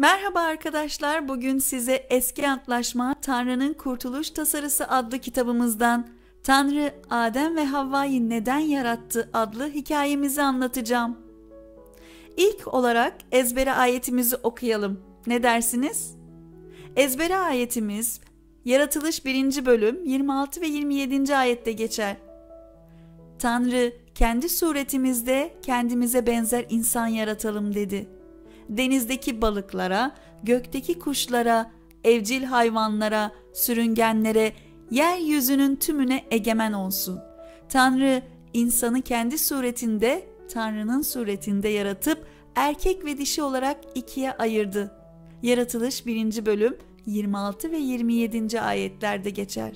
Merhaba arkadaşlar, bugün size Eski Antlaşma Tanrı'nın Kurtuluş Tasarısı adlı kitabımızdan Tanrı Adem ve Havva'yı neden yarattı adlı hikayemizi anlatacağım. İlk olarak ezbere ayetimizi okuyalım. Ne dersiniz? Ezbere ayetimiz Yaratılış 1. bölüm 26 ve 27. ayette geçer. Tanrı kendi suretimizde kendimize benzer insan yaratalım dedi. Denizdeki balıklara, gökteki kuşlara, evcil hayvanlara, sürüngenlere, yeryüzünün tümüne egemen olsun. Tanrı insanı kendi suretinde, Tanrı'nın suretinde yaratıp erkek ve dişi olarak ikiye ayırdı. Yaratılış 1. bölüm 26 ve 27. ayetlerde geçer.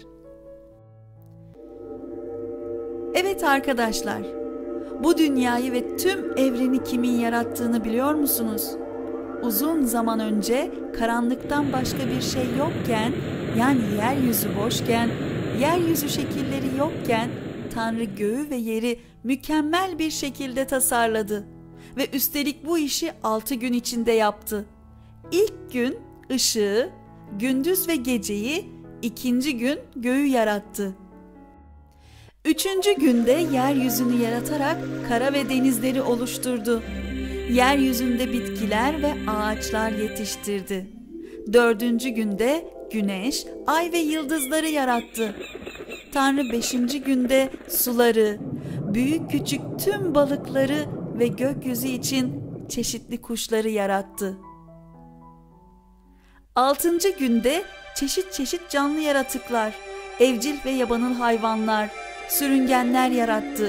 Evet arkadaşlar, bu dünyayı ve tüm evreni kimin yarattığını biliyor musunuz? Uzun zaman önce karanlıktan başka bir şey yokken, yani yeryüzü boşken, yeryüzü şekilleri yokken Tanrı göğü ve yeri mükemmel bir şekilde tasarladı ve üstelik bu işi 6 gün içinde yaptı. İlk gün ışığı, gündüz ve geceyi, ikinci gün göğü yarattı. Üçüncü günde yeryüzünü yaratarak kara ve denizleri oluşturdu. Yeryüzünde bitkiler ve ağaçlar yetiştirdi. Dördüncü günde güneş, ay ve yıldızları yarattı. Tanrı 5. günde suları, büyük küçük tüm balıkları ve gökyüzü için çeşitli kuşları yarattı. 6. günde çeşit çeşit canlı yaratıklar, evcil ve yabanıl hayvanlar, sürüngenler yarattı.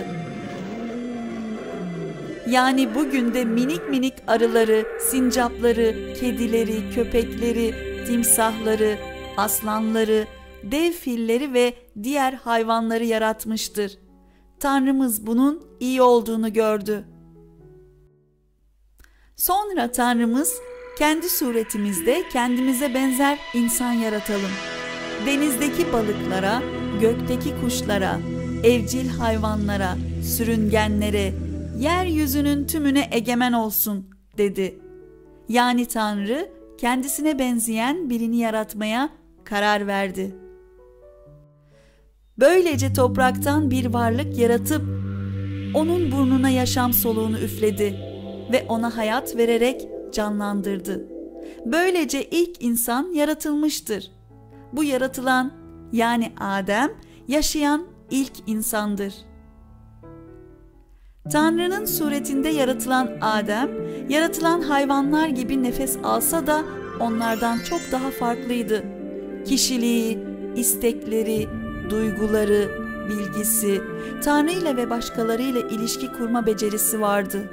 Yani bugün de minik minik arıları, sincapları, kedileri, köpekleri, timsahları, aslanları, dev filleri ve diğer hayvanları yaratmıştır. Tanrımız bunun iyi olduğunu gördü. Sonra Tanrımız kendi suretimizde kendimize benzer insan yaratalım. Denizdeki balıklara, gökteki kuşlara, evcil hayvanlara, sürüngenlere, yeryüzünün tümüne egemen olsun dedi. Yani Tanrı kendisine benzeyen birini yaratmaya karar verdi. Böylece topraktan bir varlık yaratıp onun burnuna yaşam soluğunu üfledi ve ona hayat vererek canlandırdı. Böylece ilk insan yaratılmıştır. Bu yaratılan, yani Adem, yaşayan ilk insandır. Tanrı'nın suretinde yaratılan Adem, yaratılan hayvanlar gibi nefes alsa da onlardan çok daha farklıydı. Kişiliği, istekleri, duyguları, bilgisi, Tanrı ile ve başkalarıyla ilişki kurma becerisi vardı.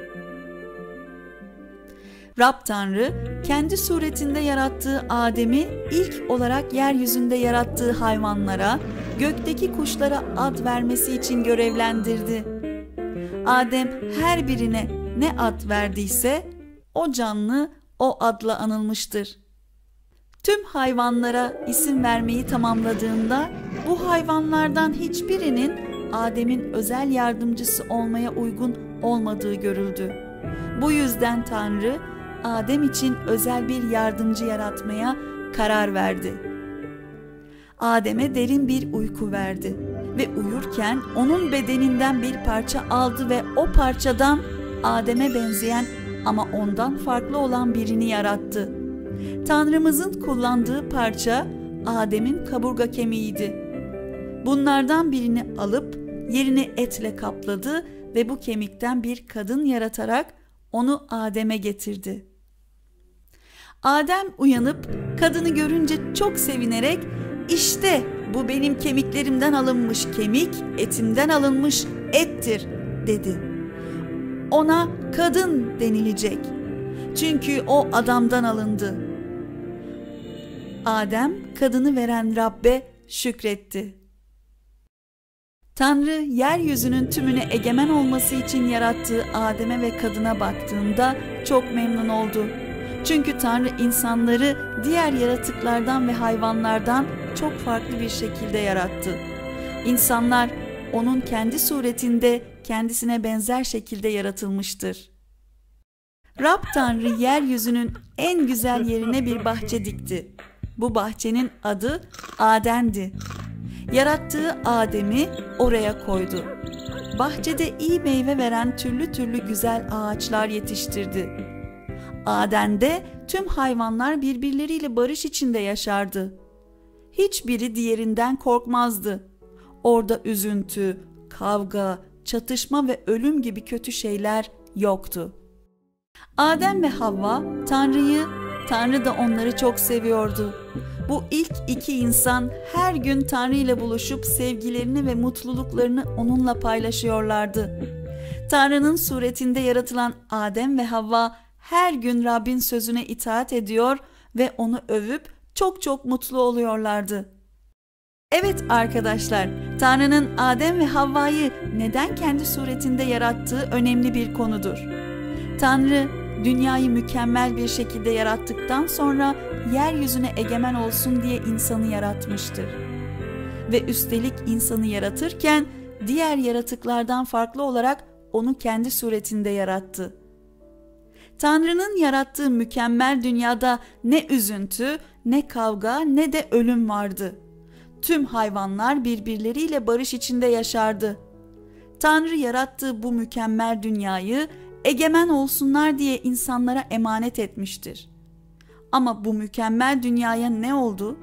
Rab Tanrı, kendi suretinde yarattığı Adem'i ilk olarak yeryüzünde yarattığı hayvanlara, gökteki kuşlara ad vermesi için görevlendirdi. Adem her birine ne ad verdiyse o canlı o adla anılmıştır. Tüm hayvanlara isim vermeyi tamamladığında bu hayvanlardan hiçbirinin Adem'in özel yardımcısı olmaya uygun olmadığı görüldü. Bu yüzden Tanrı Adem için özel bir yardımcı yaratmaya karar verdi. Adem'e derin bir uyku verdi ve uyurken onun bedeninden bir parça aldı ve o parçadan Adem'e benzeyen ama ondan farklı olan birini yarattı. Tanrımızın kullandığı parça Adem'in kaburga kemiğiydi. Bunlardan birini alıp yerini etle kapladı ve bu kemikten bir kadın yaratarak onu Adem'e getirdi. Adem uyanıp kadını görünce çok sevinerek "İşte bu benim kemiklerimden alınmış kemik, etimden alınmış ettir" dedi. Ona kadın denilecek. Çünkü o adamdan alındı. Adem kadını veren Rabbe şükretti. Tanrı yeryüzünün tümüne egemen olması için yarattığı Adem'e ve kadına baktığında çok memnun oldu. Çünkü Tanrı insanları diğer yaratıklardan ve hayvanlardan çok farklı bir şekilde yarattı. İnsanlar onun kendi suretinde kendisine benzer şekilde yaratılmıştır. Rab Tanrı yeryüzünün en güzel yerine bir bahçe dikti. Bu bahçenin adı Aden'di. Yarattığı Adem'i oraya koydu. Bahçede iyi meyve veren türlü türlü güzel ağaçlar yetiştirdi. Aden'de tüm hayvanlar birbirleriyle barış içinde yaşardı. Hiçbiri diğerinden korkmazdı. Orada üzüntü, kavga, çatışma ve ölüm gibi kötü şeyler yoktu. Adem ve Havva Tanrı'yı, Tanrı da onları çok seviyordu. Bu ilk iki insan her gün Tanrı ile buluşup sevgilerini ve mutluluklarını onunla paylaşıyorlardı. Tanrı'nın suretinde yaratılan Adem ve Havva her gün Rabbin sözüne itaat ediyor ve onu övüp çok çok mutlu oluyorlardı. Evet arkadaşlar, Tanrı'nın Adem ve Havva'yı neden kendi suretinde yarattığı önemli bir konudur. Tanrı, dünyayı mükemmel bir şekilde yarattıktan sonra yeryüzüne egemen olsun diye insanı yaratmıştır. Ve üstelik insanı yaratırken diğer yaratıklardan farklı olarak onu kendi suretinde yarattı. Tanrı'nın yarattığı mükemmel dünyada ne üzüntü, ne kavga, ne de ölüm vardı. Tüm hayvanlar birbirleriyle barış içinde yaşardı. Tanrı yarattığı bu mükemmel dünyayı egemen olsunlar diye insanlara emanet etmiştir. Ama bu mükemmel dünyaya ne oldu?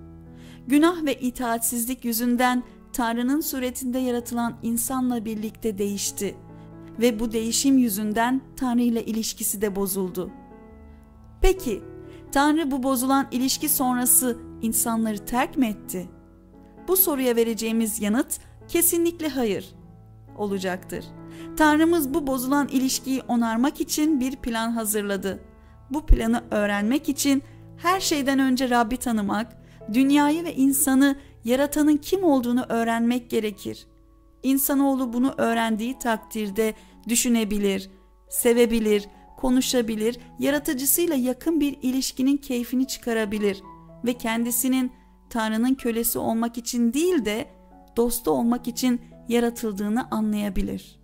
Günah ve itaatsizlik yüzünden Tanrı'nın suretinde yaratılan insanla birlikte değişti ve bu değişim yüzünden Tanrı ile ilişkisi de bozuldu. Peki, Tanrı bu bozulan ilişki sonrası insanları terk mi etti? Bu soruya vereceğimiz yanıt kesinlikle hayır olacaktır. Tanrımız bu bozulan ilişkiyi onarmak için bir plan hazırladı. Bu planı öğrenmek için her şeyden önce Rabbi tanımak, dünyayı ve insanı yaratanın kim olduğunu öğrenmek gerekir. İnsanoğlu bunu öğrendiği takdirde düşünebilir, sevebilir, konuşabilir, yaratıcısıyla yakın bir ilişkinin keyfini çıkarabilir ve kendisinin Tanrı'nın kölesi olmak için değil de dostu olmak için yaratıldığını anlayabilir.